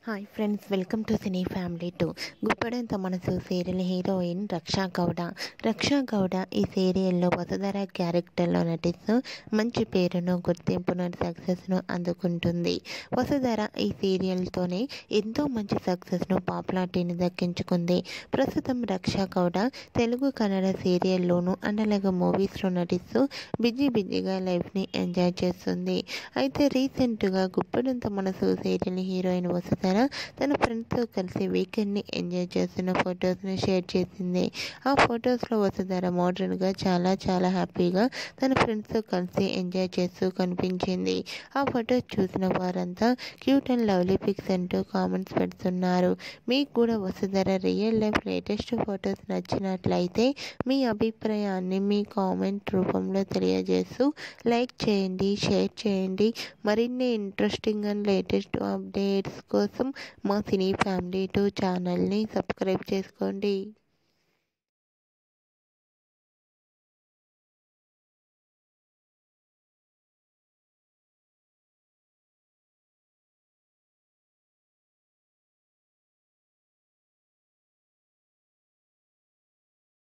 Hi friends, welcome to cine family 2. గుప్పడంత మనసు serial heroine రక్షా గౌడ ఈ సీరియల్లో వసుధర క్యారెక్టర్లో నటిస్తూ మంచి పేరును, గుర్తింపును, సక్సెస్ను అందుకుంటుంది. వసుధర ఈ సీరియల్తోనే ఎంతో మంచి సక్సెస్ను, పాపులారిటీని దక్కించుకుంది. ప్రస్తుతం రక్షా గౌడ తెలుగు, కన్నడ సీరియల్లోనూ అండలాగా మూవీస్లో నటిస్తూ బిజీగా లైఫ్ని ఎంజాయ్ చేస్తుంది. అయితే రీసెంట్గా గుప్పడంత మనసు సీరియల్ హీరోయిన్ వసుధర తన ఫ్రెండ్స్తో కలిసి వీకెండ్ని ఎంజాయ్ చేస్తున్న ఫొటోస్ని షేర్ చేసింది. ఆ ఫొటోస్లో వసుధర మోడర్న్గా చాలా హ్యాపీగా తన ఫ్రెండ్స్తో కలిసి ఎంజాయ్ చేస్తూ కనిపించింది. ఆ ఫొటోస్ చూసిన వారంతా క్యూట్ అండ్ లవ్లీ పిక్స్ అంటూ కామెంట్స్ పెడుతున్నారు. మీకు కూడా Vasudhara real life latest photos నచ్చినట్లయితే మీ అభిప్రాయాన్ని మీ కామెంట్ రూపంలో తెలియజేస్తూ లైక్ చేయండి, షేర్ చేయండి. మరిన్ని ఇంట్రెస్టింగ్ అండ్ లేటెస్ట్ అప్డేట్స్ కోసం మా సినీ ఫ్యామిలీ 2 ఛానల్ని సబ్స్క్రైబ్ చేసుకోండి.